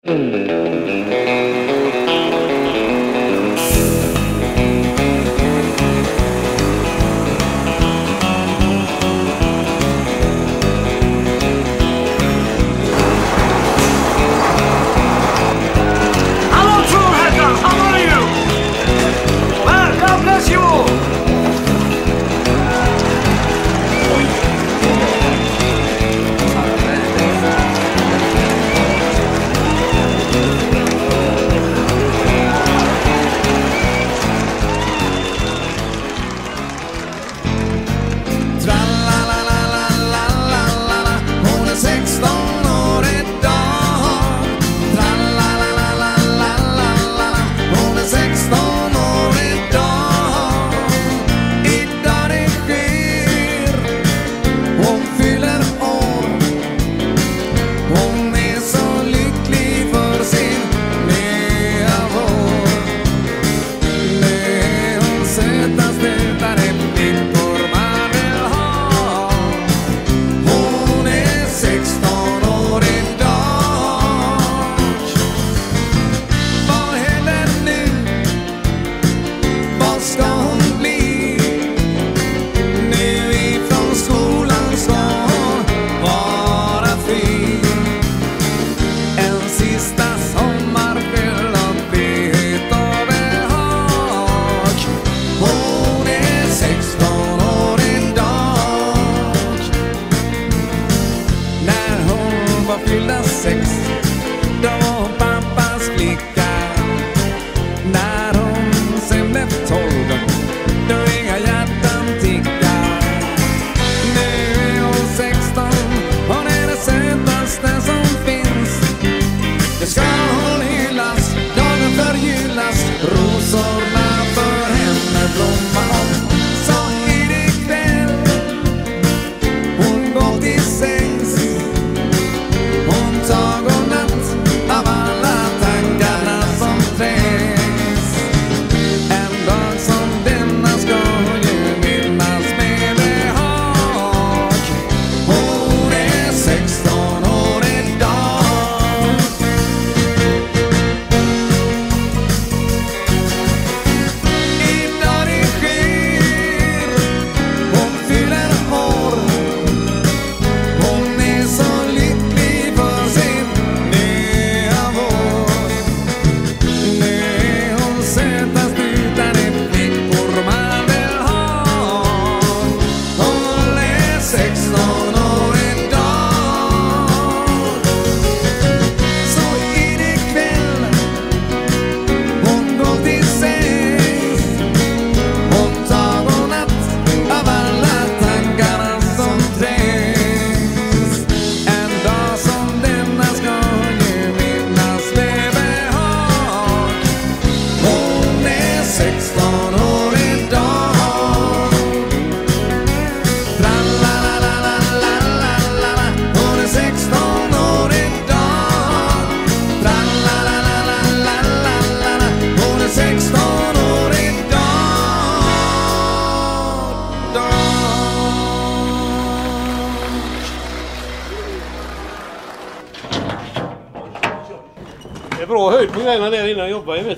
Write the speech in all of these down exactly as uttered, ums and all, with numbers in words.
Det är bra höjd på grejerna där innan jag jobbar, jag vet.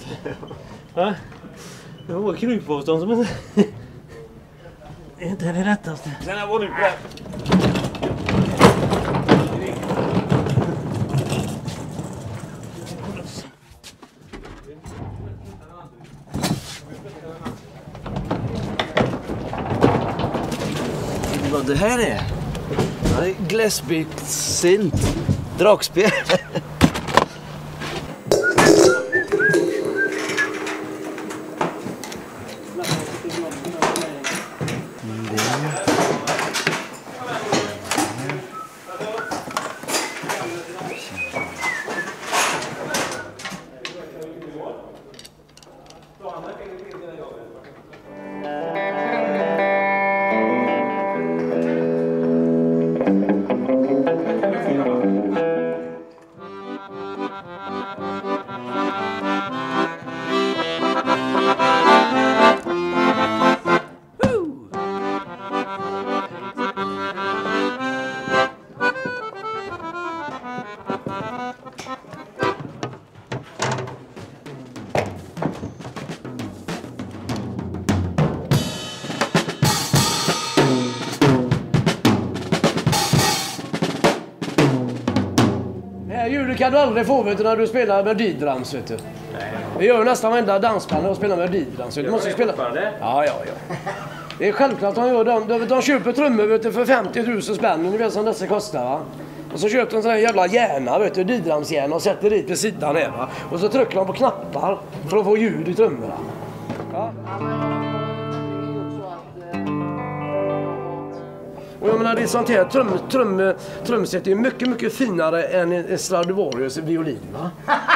Ja? Det var krypavstånd som inte... Det är inte det lättaste. Sen här var du där. Vad det här är? Ja, Gläsbyggt sint. Dragspel. intryck kan du aldrig få, vet du, när du spelar med D-drums, vet du. Nej. Vi gör ju nästan varenda dansband och spelar med D-drums. Du måste spela. Ja, ja, ja. Det är självklart de gör. De, de, de köper trummor, vet du, för femtio tusen spänn. Ni vet som dessa kostar, va? Och så köper de en sån här jävla hjärna, vet du, D-drumshjärna och sätter dit vid sidan här, va? Och så trycker de på knappar för att få ljud i trummorna. Ja. Och jag menar, det är sånt här trum, trum, trumset är mycket, mycket finare än en Stradivarius violin, va?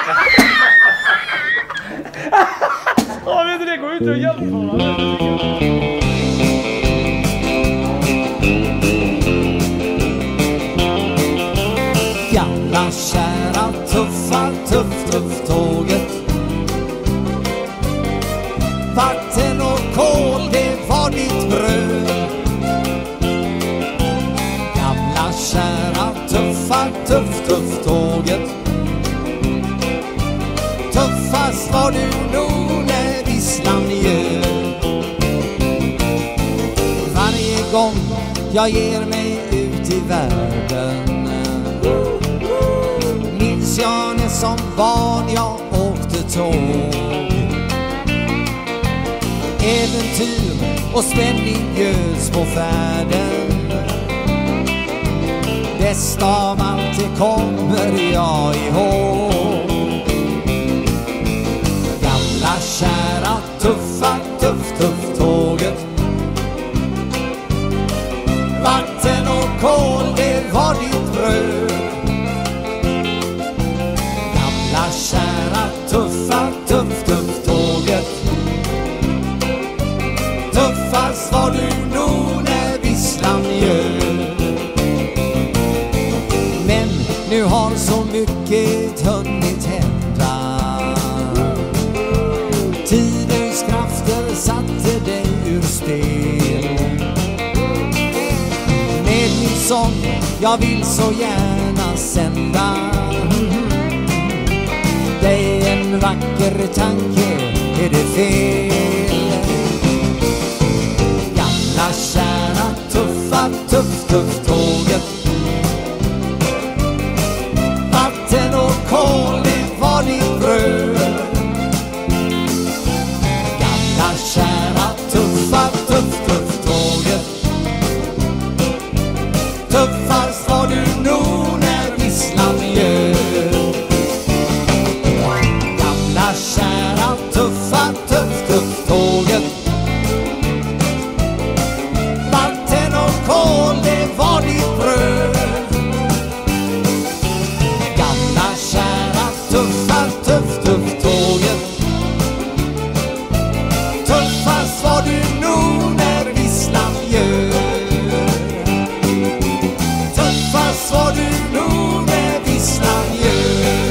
Ja, vet du, det går ju inte att jämföra. Gamla kära tuffa, tuff, tuff tåget. Vatten och kol, det var ditt bröd. Gamla kära tuffa, tuff, tuff tåget. Tuffast var du nog när visslan ljöd. Varje gång jag ger mig ut i världen minns jag när som barn jag åkte tåg. Äventyr och spänning bjöds på färden. Bäst av allt det kommer jag ihåg. Gamla kära tuffa, tuff, tuff tåget. Vatten och kol, det var ditt bröd. Gamla kära tuffa, tuff, tuff tåget. Tuffast var du nog när visslan ljöd. Men nu har så mycket hunnit hända. Tidens krafter satte dig ur spel. Med min sång jag vill så gärna sända dig en vacker tanke, är det fel? Gamla kära tuffa, tuff, tuff tåget. Vatten och kol, det var ditt bröd. Gamla kära tuffa, tuff, tuff tåget. Tuffast var du nog när visslan ljöd. Gamla kära tuffa, tuff, tuff tåget. Vatten och kol, det var ditt bröd. Gamla kära tuffa, tuff, tuff tåget. Tuffast var du nog när visslan ljöd. Tuffast var du nog när visslan ljöd.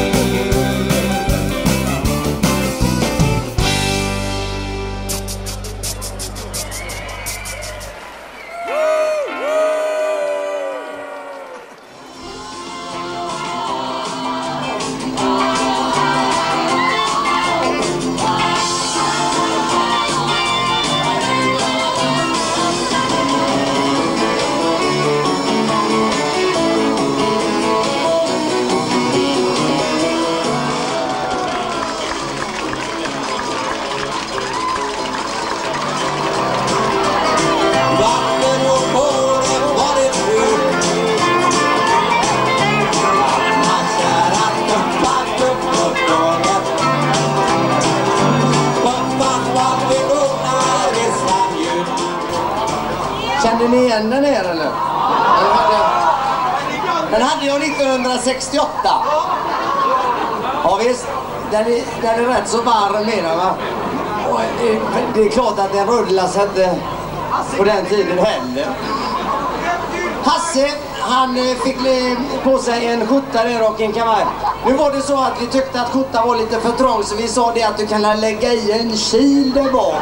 Kände ni igen den här eller? Den hade, den hade jag nittonhundrasextioåtta. Ja visst, den är, den är rätt så varm menar va? Och det, det är klart att den rullas inte på den tiden heller. Hasse, han fick på sig en skjorta där och en kavaj. Nu var det så att vi tyckte att skjortan var lite för trång så vi sa det att du kan lägga i en kil där bak.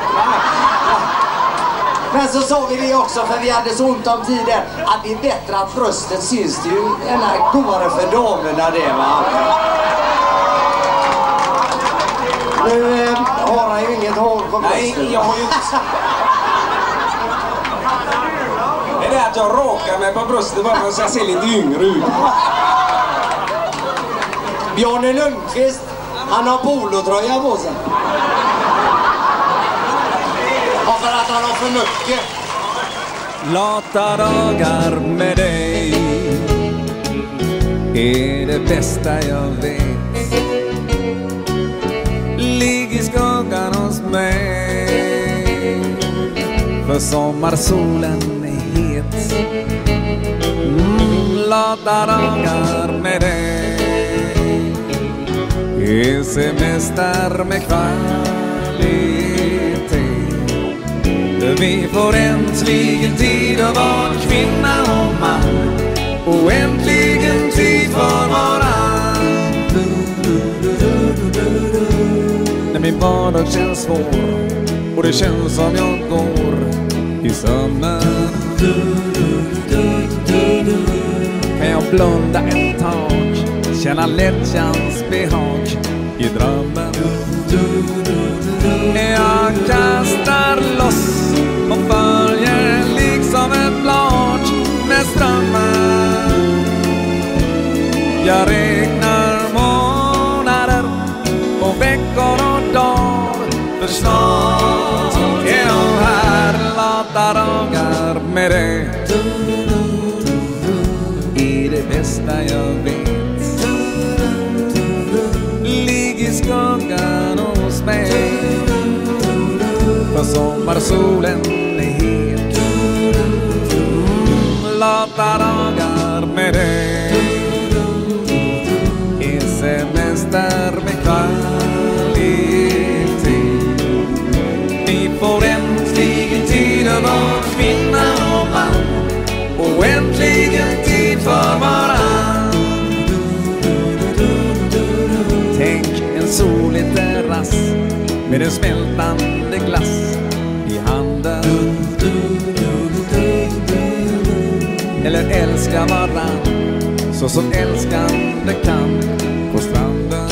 Men så sa vi det också, för vi hade så ont om tiden, att det är bättre att bröstet syns. Det är ju ena godare för damerna det va. Nu eh, har han ju inget hår på bröstet. Nej, jag har ju inte... Det är att jag råkar mig på bröstet bara för att jag ser lite yngre ut. Bjarne Lundqvist, han har polotröja på sig. Och för att han har för mycket. Lata dagar med dig är det bästa jag vet. Ligg i skuggan hos mig, för sommarsolen är het. Mm, lata dagar med dig är semester med kvalitet. Vi får äntligen tid att vara kvinna och man, och äntligen tid för varann. När min vardag känns svår och det känns som jag går i sömnen, kan jag blunda ett tag, känna lättjans behag i drömmen. Jag kastar loss och följer liksom ett blad med strömmen. Jag räknar månader och veckor och dagar, för snart är jag här. Lata dagar med dig är det bästa jag vet. Ligg i skuggan hos mig, för sommarsolen är het. Mm, lata dagar med dig är semester med kvalitet. Vi får äntligen tid att vara kvinna och man, och äntligen tid för varann. Tänk en solig terrass med en smältande glass i handen, eller älska varann så som älskande kan på stranden.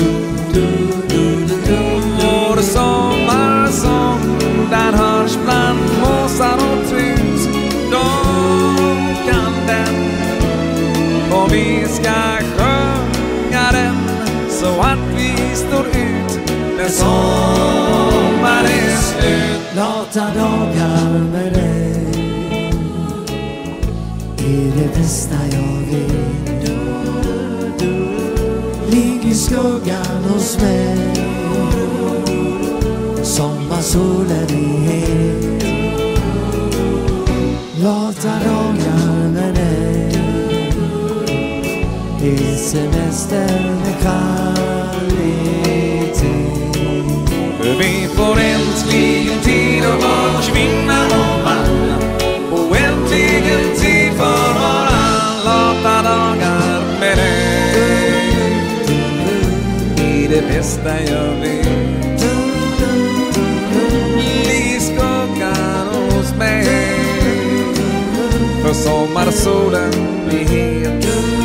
Vår sommarsång, där hörs bland måsar och trut. De kan den och vi ska sjunga den så att vi står ut när sommar är slut. Lata dagar med dig är det bästa jag vet. Ligg i skuggan hos mig, sommarsolen är het. Lata dagar med dig är semester med kvalitet. Vi får äntligen tid att vara kvinna och man, och äntligen tid för varann. Lata dagar med dig är det bästa jag vet. Ligg i skuggan hos mig, för sommarsolen är het.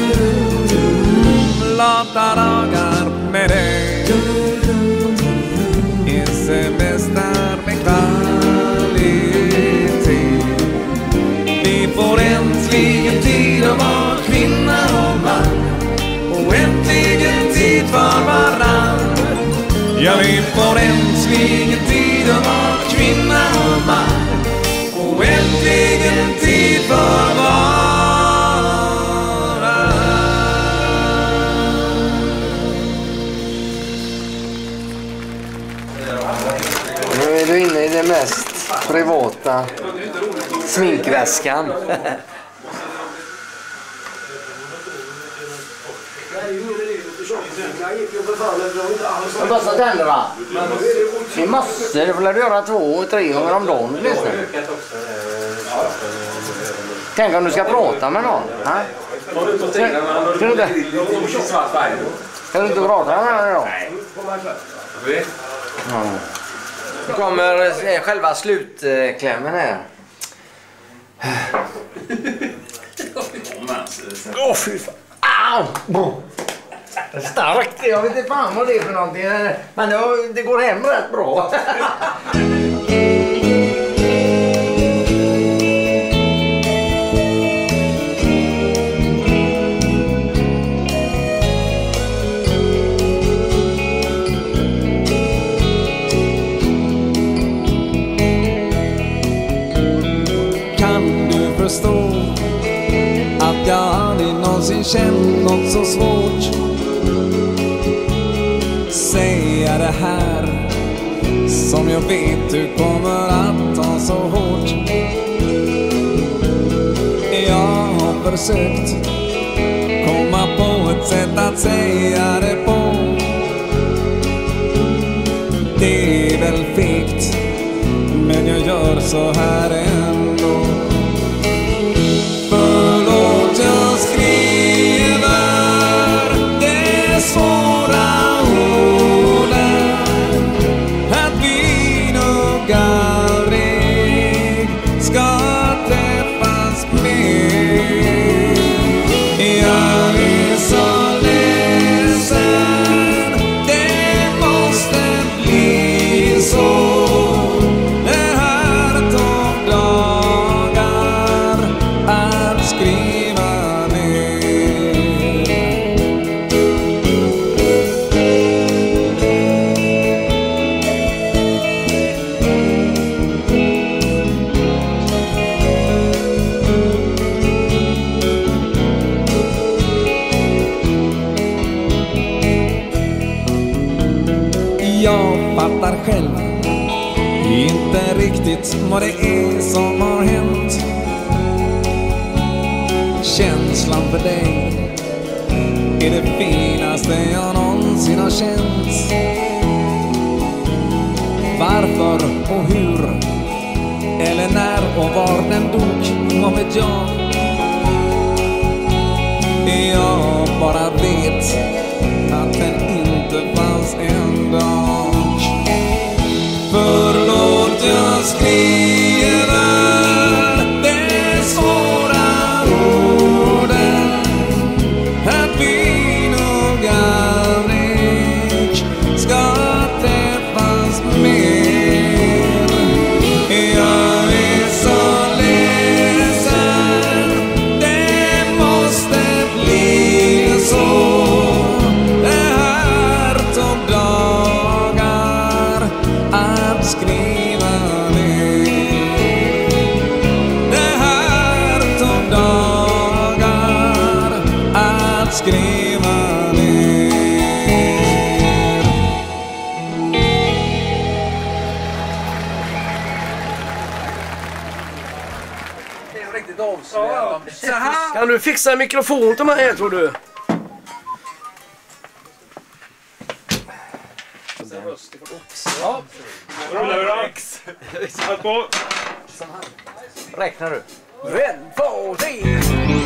Lata dagar med dig är semester med kvalitet. Vi får äntligen tid att vara kvinna och man, och äntligen tid för varann. Ja, vi får äntligen tid att vara kvinna och man, och äntligen tid för varann. Nu är du inne i det mest privata sminkväskan. Jag borstar tänderna. Det är massor. Det får du göra två, tre gånger om dagen. Tänk om du ska prata med någon. Ha? Kan du inte, kan du inte prata med någon? Nej. Nu kommer själva slutklämmen här. Åh, fy fan. Au! Starkt, jag vet inte fan vad det är för någonting. Men det, det går hem rätt bra. förstå att jag aldrig någonsin känt något så svårt. Säga det här som jag vet du kommer att ta så hårt. Jag har försökt komma på ett sätt att säga det på. Det är väl fegt, men jag gör så här ändå. Förlåt, jag skriver det svåra orden att vi nog aldrig ska träffas mer. Jag är så ledsen, det måste bli så. Det här tog dagar att skriva ner. Jag fattar själv inte riktigt vad det är som har hänt. Känslan för dig är det finaste jag någonsin har känt. Varför och hur, eller när och var den dog, vad vet jag. Jag bara vet att den inte fanns en dag. Förlåt, jag skriver det svåra orden att vi nog aldrig ska träffas mer. Jag är så ledsen, det måste bli så. Det här tog dagar att skriva ner. Det här tog dagar att skriva ner. Det är riktigt avslöjande. Kan du fixa en mikrofon till mig här, tror du? Ja. Rullar vi då? Allt på. Räknar du? En, två, tre!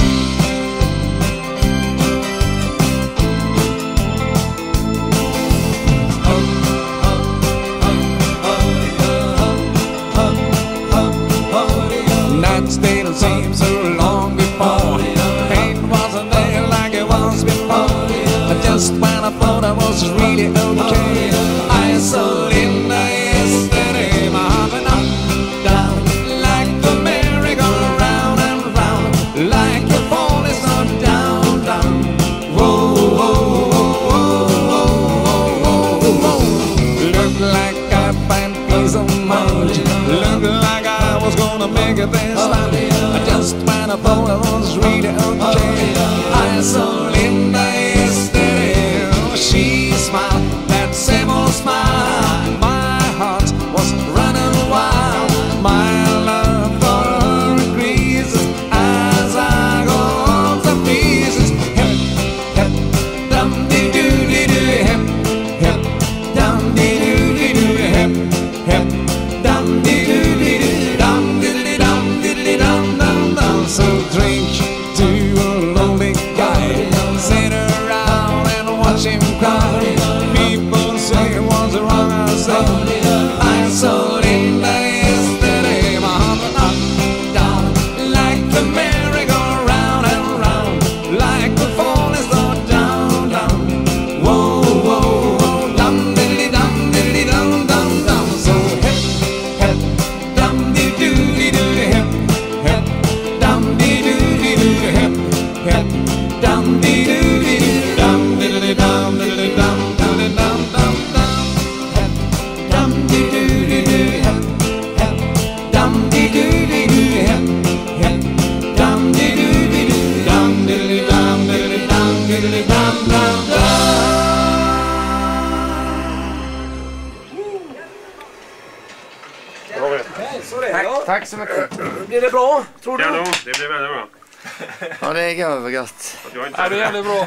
Nights didn't seem so long before. Pain wasn't there like it was before. But just when I thought I was really okay, I saw Linda yesterday. My heart went up, down, like the merry-go-round and round, like the fall is not down, down. Whoa, whoa, whoa, whoa, whoa, whoa, whoa. Looked like I found peace of mind. Looked like I was gonna make it this time. Just when I thought I was really okay, I saw Linda yesterday. Oh, she smiled, that same old smile. My heart was running wild. My love for her increases as I go on to pieces. Hip, hip, dum-dee-doo-dee-doo. Hip, hip, dum-dee-doo-dee-doo. Hip, hip, dum-dee-doo-dee-doo. Dum-dee-dee-dum-dee-dee-dum-dum-dum. So drink to a lonely guy, sit around and watch him cry. People say what's wrong, I say I saw Linda yesterday. My heart went up, down, like the merry-go-round and round, like the fall is not down, down. Whoa, whoa, whoa, dum-diddly-dum-diddly-dum-dum-dum. So hip, hip, dum-dee-doo-dee-doo. Hip, hip, dum-dee-doo-dee-doo. Hip, hip, dum-dee-doo-dee-doo. Dum-diddly-dum-diddly-dum-dum-dum-dum. Hip, dum-dee-doo-dee-doo. Hip, hip, dum-dee-doo-dee-doo. Hip, hip, Tack så mycket. Blir det bra, tror du? Ja, då, det blir väldigt bra. Ja, det är övergott. Ja, det är jävligt bra.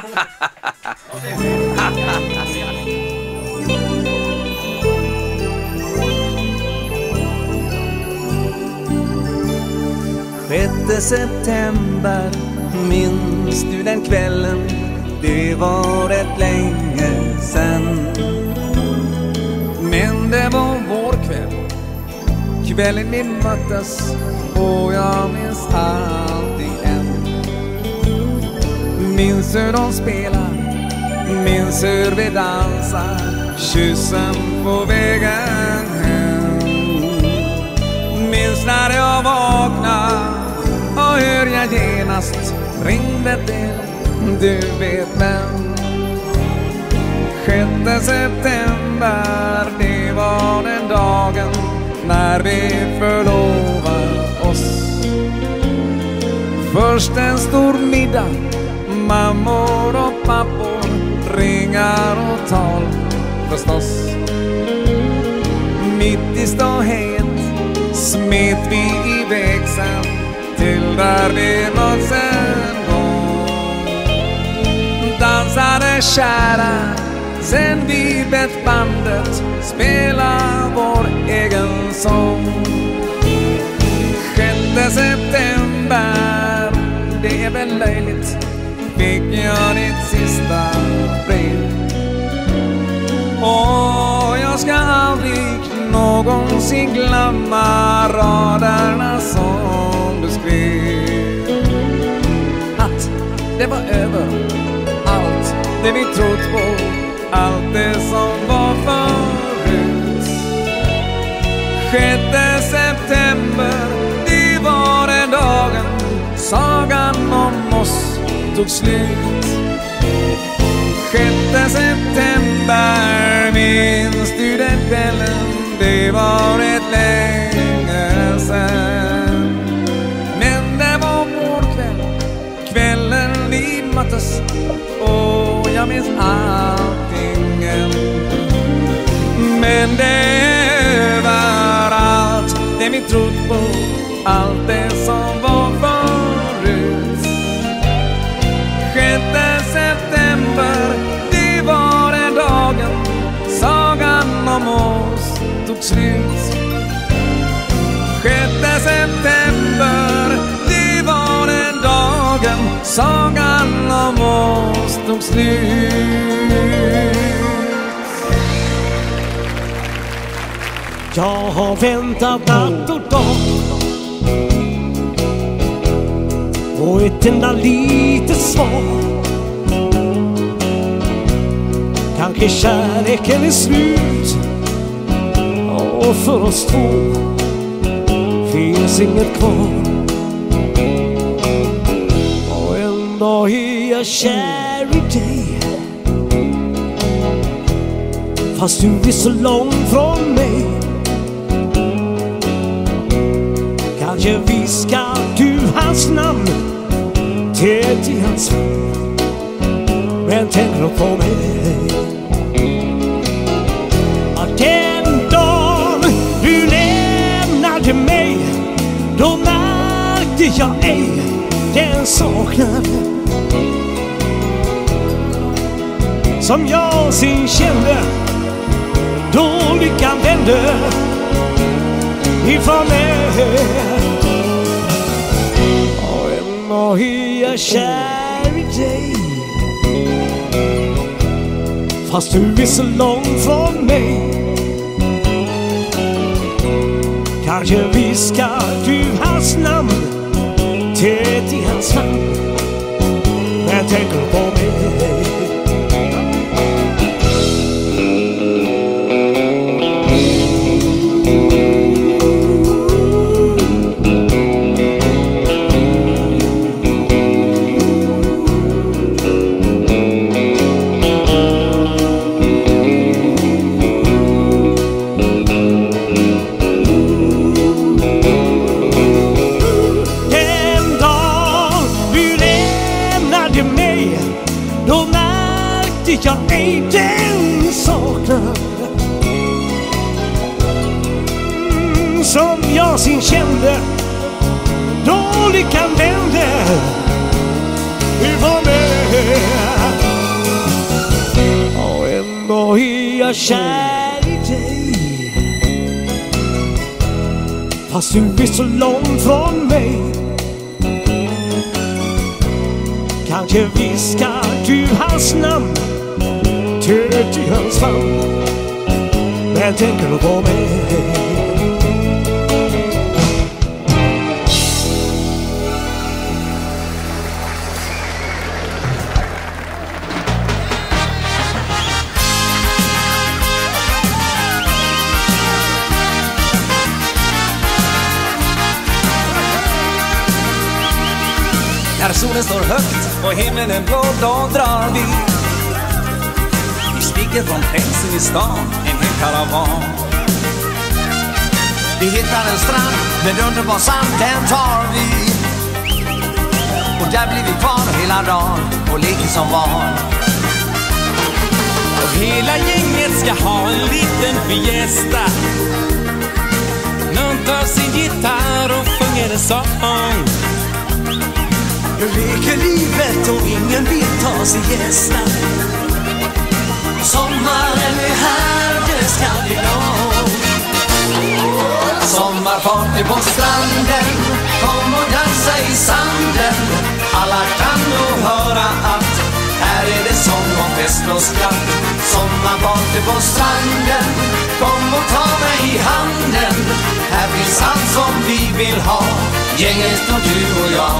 sjätte september, minns du den kvällen? Det var rätt länge sen. Men det var vår kväll, kvällen vi möttes, och jag minns allting än. Minns hur de spelar, minns hur vi dansar, kyssen på vägen hem. Minns när jag vaknade och hur jag genast ringde till du vet vem. Sjätte september, det var den dagen när vi förlovade oss. Först en stor middag, mammor och pappor, ringar och tal förstås. Mitt i ståhet smet vi iväg sen till där vi möts en gång. Dansade kära sen vi bett bandet spela vår egen sång. Sjätte september, det är väl löjligt, fick jag ditt sista brev. Och jag ska aldrig någonsin glömma raderna som du skrev. Att det var över allt det vi trott på, allt det som var förut. Sjätte september, det var den dagen sagan om oss tog slut. Sjätte september, minns du den kvällen? Det var ett länge sen. Men det var vår kväll, kvällen vi möttes, och jag minns allting än. Men det var allt det vi trott på, allt det som var förut. Sjätte september, det var den dagen sagan om oss tog slut. Sjätte september, det var den dagen sagan om oss tog slut. Jag har väntat natt och dag och ett enda litet svar. Kanske kärleken är slut, och för oss två finns inget kvar. Och en dag är jag kär i dig, fast du är så långt från mig. Kanske viskar du hans namn tätt i hans mun, men tänker du på mig? Att den dagen du lämnade mig, då märkte jag ej den saknad som jag sin kände då lyckan vände ifrån mig. Och en dag är jag kär i dig, fast du är så långt från mig. Kanske viskar du hans namn tätt i hans famn, men tänker på mig. Jag ej den saknad mm, som jag sin kände lyckan vände ifrån mig. Och ändå är jag kär i dig, fast du är så långt från mig. Kanske viskar du hans namn tät i hans famn, men tänker du på mig? När solen står högt och himlen är blå, då drar vi. Vi stiger från Pensen i stan, en hel karavan. Vi hittar en strand med underbar sand, den tar vi. Och där blir vi kvar hela dagen och leker som barn. Och hela gänget ska ha en liten fiesta. Någon tar sin gitarr och sjunger en sång. Nu leker livet och ingen vill ta sig gästa. Sommaren är här, det ska bli långt. Sommarparty på stranden, kom och dansa i sanden. Alla kan nog höra att här är det sång och fest och skratt. Sommarparty på stranden, kom och ta mig i handen. Här finns allt som vi vill ha, gänget och du och jag.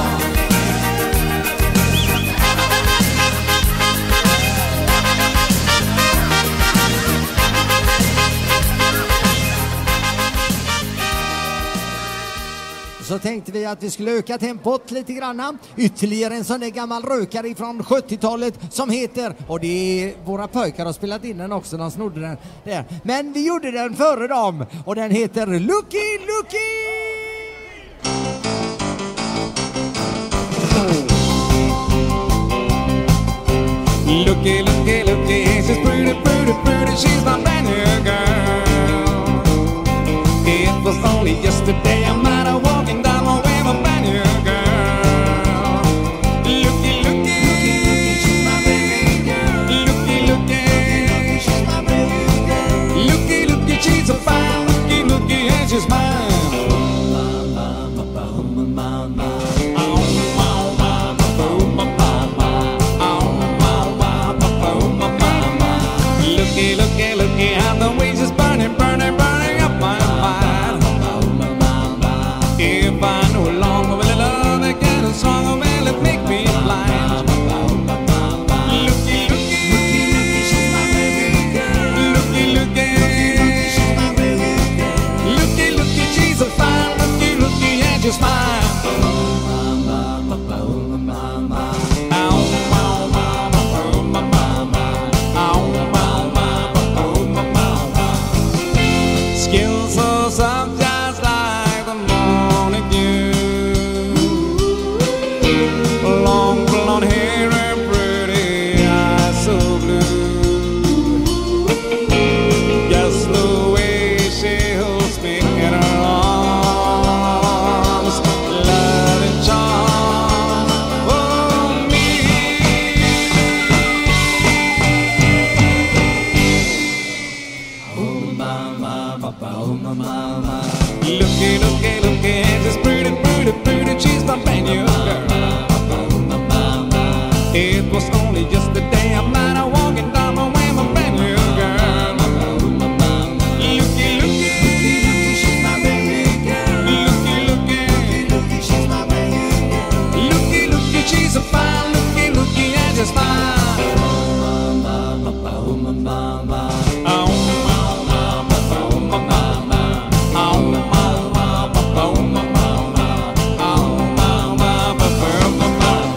Så tänkte vi att vi skulle öka tempot lite granna. Ytterligare en sån där gammal rökare från sjuttiotalet som heter, och det är våra pojkar har spelat in den också, de snodde den där. Men vi gjorde den före dem och den heter Lucky Lucky! Looky, looky, looky, she's pretty, pretty, pretty, she's my brand new girl. It was only yesterday I met her walking down the way, my brand new girl. Looky, looky, she's my baby girl. Looky, looky, she's my baby girl. Looky, looky, she's so fine. Looky, looky, and she's mine. Looky, looky, how the way she's burning, burning, burning up my mind. If I know long will love that kind of song, will it make me blind? Looky, looky, she's my baby girl. Looky, looky, she's my baby girl. Looky, looky, she's so fine. Looky, looky, and she's mine. Skills so soft, just like the morning dew. Long blonde hair and pretty eyes so blue. Just the way she holds me in her arms, love and charm for me. Oh mama, papa, oh mama. Looky, looky, looky, and she's pretty, pretty, pretty, she's my brand new girl. It was only yesterday I met her walking down the way, my brand new girl. Looky, looky, she's my baby girl. Looky, looky, she's my baby girl. Looky, looky, she's so fine. Looky, looky, and she's fine. Oh mama, oh mama, oh mama, oh mama, oh mama, oh mama, oh mama, oh mama.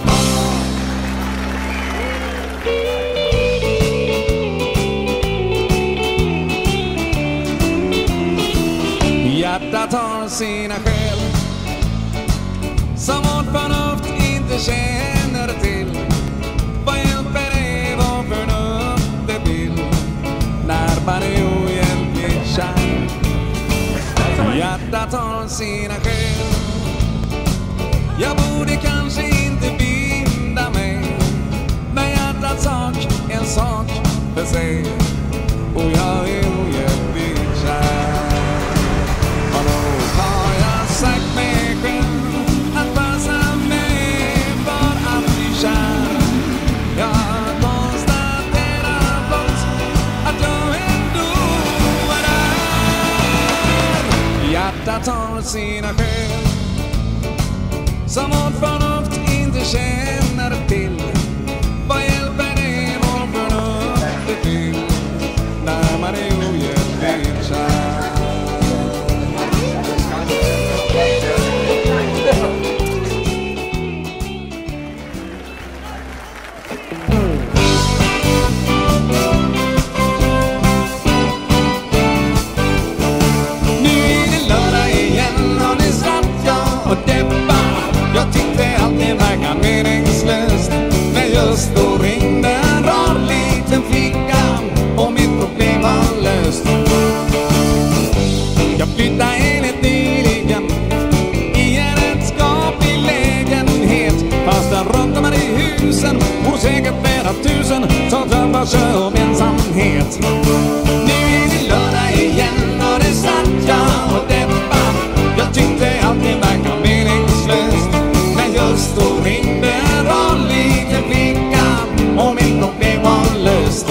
Hjärtat har sina skäl som vårt förnuft inte känner till. Vad hjälper det vad förnuftet vill när man är ohjälpligt kär? Hjärtat har sina skäl Jag borde kanske inte binda mig, men hjärtats sak är en sak för sig. Och jag är ojämlikt kär. Och då har jag sagt mig själv att passa mig för att bli kär. Jag konstaterar blott att jag ändå är där. Hjärtat har sina skäl som vårt förnuft inte känner till. Vad hjälper det vår förnuft till när man är ojämlikt kär? Nu är det lördag igen och det satt jag och deppar. Jag tyckte allt det verkar meningslöst, men just då ringde en rar liten flicka och mitt problem var löst. Jag flyttade enligt nyligen i en rättskaplig lägenhet, fast där runt om i husen bor säkert flera tusen som drömmer sig om ensamhet. Nu är det lördag igen och det satt jag och deppar. Jag tyckte allt det verkar meningslöst, men just då ringde en rar liten flicka och mitt problem var löst.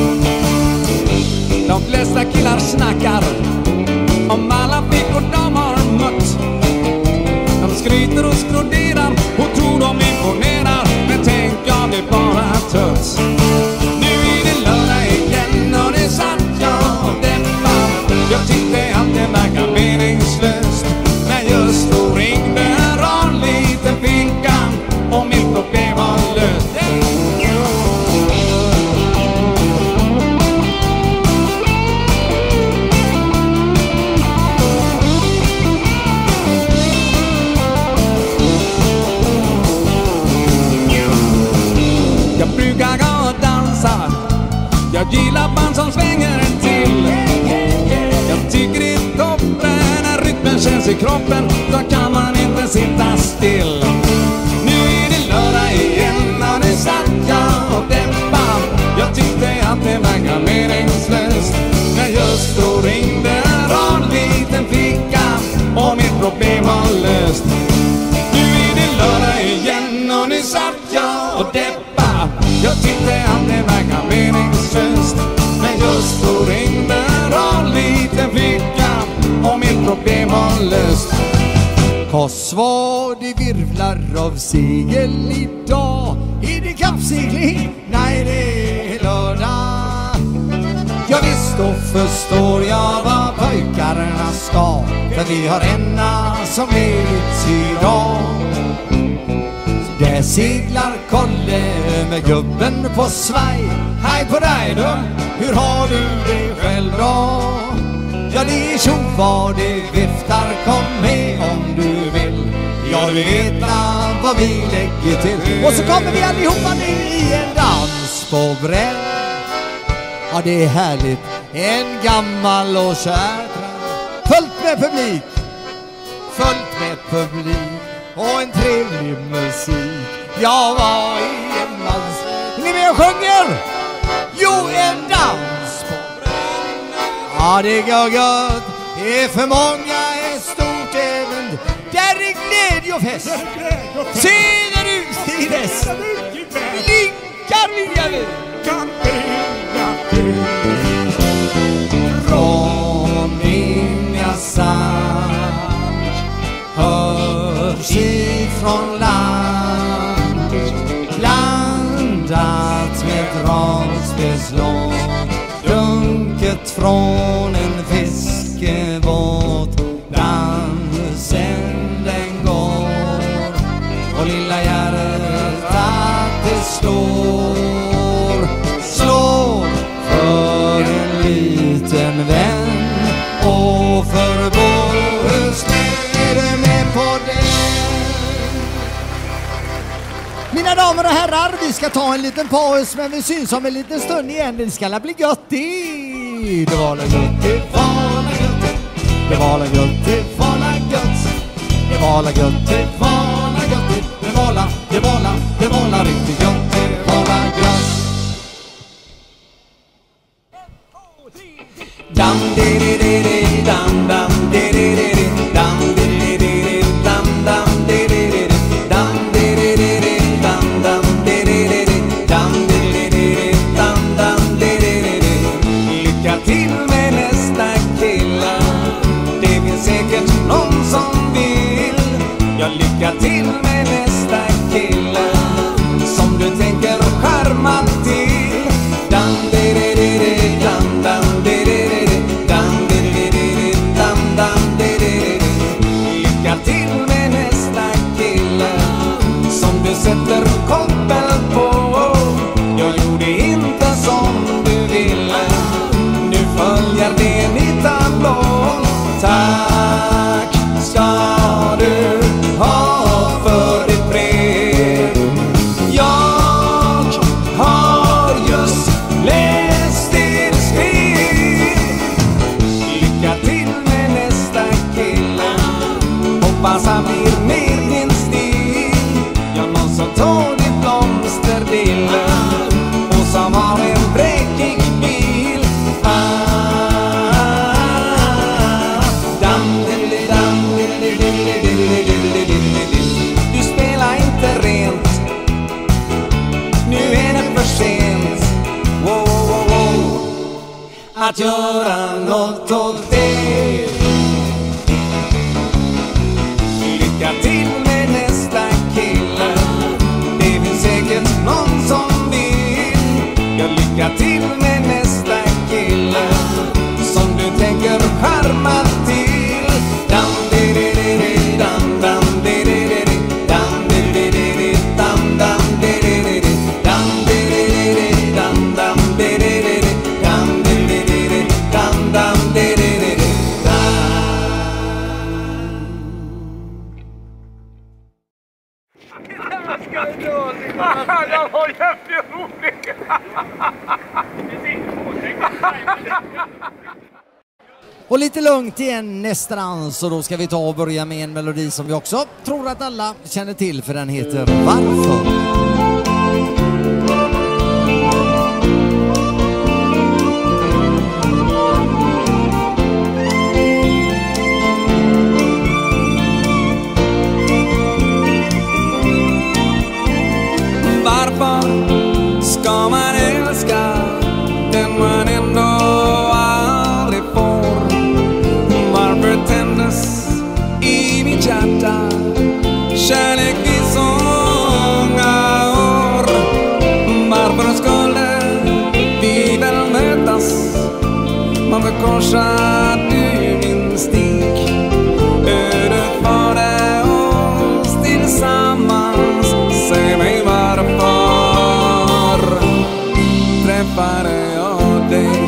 De flesta killar snackar om alla flickor de har mött. De skryter och skroderar och tror de imponerar, men tänk jag det bara trött. Nu är det lördag igen och det satt jag och deppar. Jag tyckte allt det verkar meningslöst, men just då ringde en rar liten flicka och mitt problem var löst. Jag brukar gå och dansa, jag gillar band som svänger en till. Jag tycker det är toppen när rytmen känns i kroppen, då kan man inte sitta still. Nu är det lördag igen och det satt jag och deppar. Jag tyckte att det verkar meningslöst, men just då ringde en rar liten flicka och mitt problem var löst. Nu är det lördag igen och det satt jag och deppar. Jag tyckte att det verkar meningslöst, men just då ringde en rar liten flicka och mitt problem var löst. Korsvad, det virvlar av segel idag. Är det kappsegling? Nej, det är lördag. Ja visst, då förstår jag vad pojkarna ska, för vi har ena som ledigt idag. Där seglar Kolle med gubben på svaj. Hej på dig då, hur har du det själv då? Ja det är tjovad, det viftar, kom med om du vill. Ja du vet vad vi lägger till. Och så kommer vi allihopa ner i en dans på bränn. Ja det är härligt, en gammal och kär. Fullt med publik, fullt med publik och en trevlig musik. Jag var i en dans. Är ni med och sjunger? Jo, en dans på bränn. Ja, det går gott. Det är för många ett stort även. Där är glädje och fest. Ser ut i väst. Linkar vilja vi. Från Ingasand hörs ifrån land, blandat med dragspelslåt, dunket från en fiskebåt. Dansen den går och lilla hjärtat det slår, slår för en liten vän och för Bohuslän. Med på det. Mina damer och herrar, vi ska ta en liten paus, men vi syns om en liten stund igen. Det ska bli gött i. Det var la gött, det var la gött. Det var la gött, det var la gött. Det var la gött, det var la gött. med nästa kille som du tänker skärma till. Dan de de de de dan dan de de de de dan de de de de dan dan de de de. Lycka till med nästa kille som du sätter koppel på. Jag gjorde inte som du ville, nu följer det mitt tablån. Tack ska du ha för ditt brev. Jag har just läst det du skrev. Lycka till med nästa kille, hoppas han blir med din stil. Jag någon som tar ditt blomsterdille och som har en bräckig bil. Du spelar inte rent, nu är det för sent. Wow, wow, wow, att göra något åt det. Lycka till med nästa kille, det finns säkert någon som vill. Jag lycka till med nästa kille som du tänker skärma till. Dan de de de de dan dan de de de de dan de de de de dan dan de de de de dan de de de de dan dan de de de de dan de de de de dan dan de de de de. Jag var jätterolig! Och lite lugnt igen nästa dans, och då ska vi ta och börja med en melodi som vi också tror att alla känner till, för den heter Varför? Varför ska man älska den man ändå aldrig får? Varför tändes i mitt hjärta kärlek i så många år? Varför skulle vi väl mötas? Varför korsar du min stig? Ödet förde oss tillsammans. Säg mig varför träffade jag dig?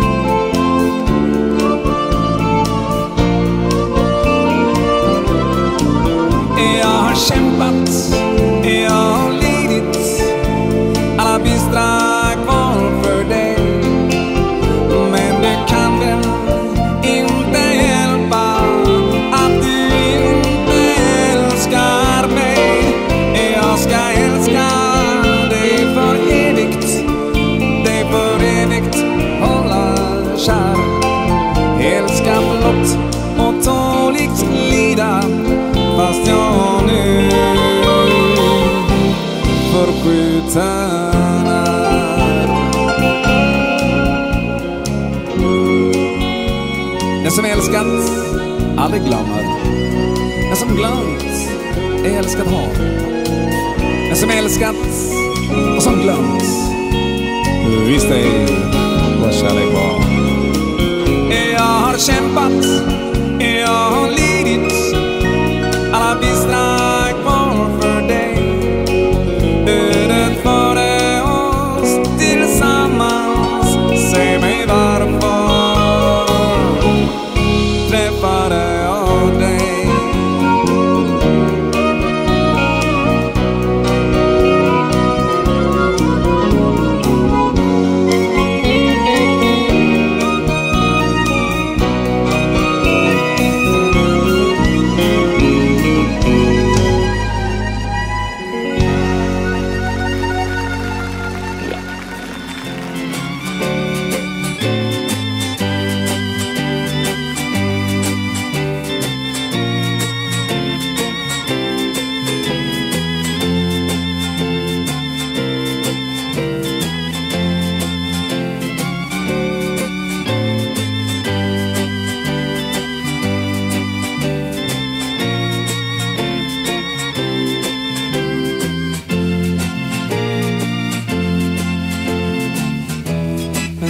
Jag har kämpat, jag har lidit alla bistra kval för dig. Men det kan väl inte hjälpa att du inte älskar mig. Jag ska älska dig för evigt, dig för evigt hålla kär. Älska blott och tåligt lida, fast jag nu förskjuten är. Den som älskat aldrig glömmer, den som glömt är älskat har. Den som älskat och som glömt visst ej vad kärlek var. Jag har kämpat, jag har lidit alla bistra kval för dig. Ödet förde oss tillsammans. Säg mig varför träffade jag dig?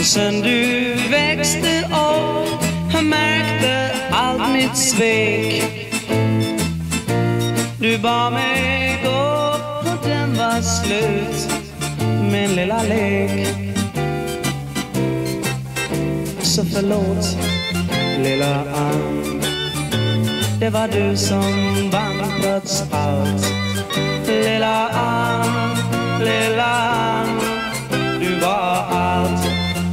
sen du växte upp, jag märkte allt mitt svek. Du bad mig gå och den var slut, min lilla lek. Så förlåt, lilla Ann, det var du som vann trots allt. Lilla Ann, lilla Ann, du var allt.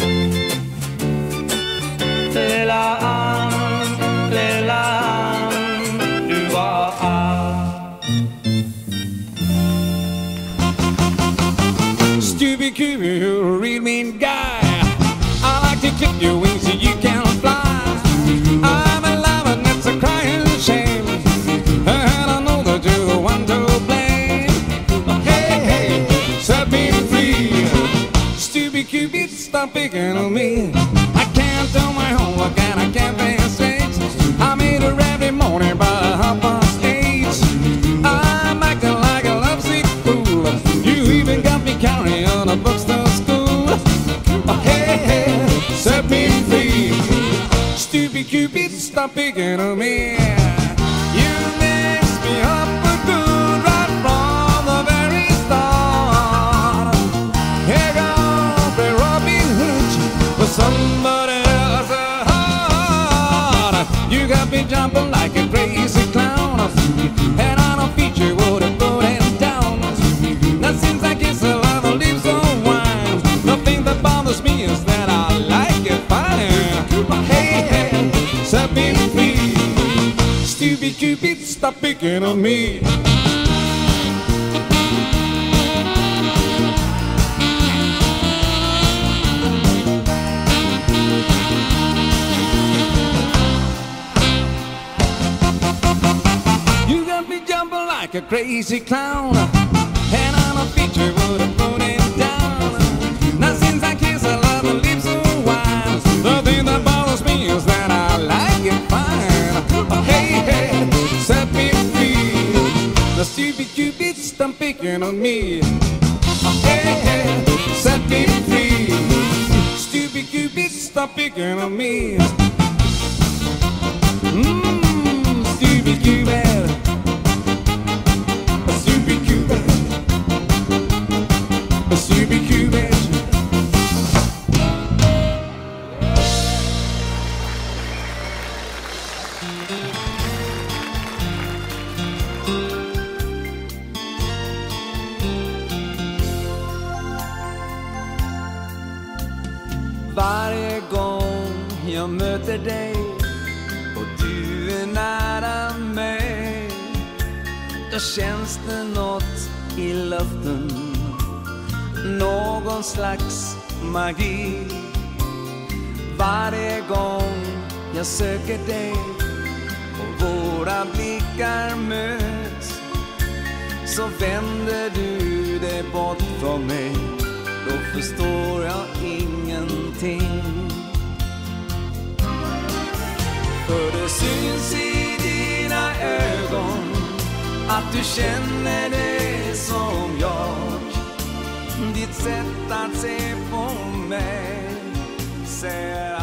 Lilla Ann, lilla Ann, du var allt. Stupid Q, you real mean guy. I like to clip your wings so you can fly. I'm in love and it's a crying shame, and I know that you're the one to blame. Hey, hey, set me free. Stupid Cupid, stop picking on me. I can't do my homework and I can't pay straight. I meet her every morning by half past eight. I'm acting like a lovesick fool. You even got me carrying on a bookstore school. Hey, hey, set me free. Stupid Cupid, stop picking on me. You mix me up for good right from the very start. Here goes the Robin Hood for somebody else's heart. You got me jumping like a crazy clown, and I don't feature what I'm putting down. Now since I kiss a lot of leaves on wine, the thing that bothers me is that I like it fine. Hey, hey, set me free. Stupid Cupid, stop picking on me. You got me jumping like a crazy clown, and I'm a feature what I'm putting down. Now since I kiss a lot of lips of wine, the thing that bothers me is that I like it fine. Hey, hey, set me free. The stupid Cupid, stop picking on me. Hey, hey, set me free. Stupid Cupid, stop picking on me. Mmm, stupid Cupid. Stupid Cupid. Stupid Cupid. Varje gång jag möter dig och du är nära mig, då känns det något i luften, någon slags magi. Varje gång jag söker dig och våra blickar möts, så vänder du dig bort från mig. Då förstår jag ingenting. För det syns i dina ögon att du känner det som jag. Ditt sätt att se på mig säger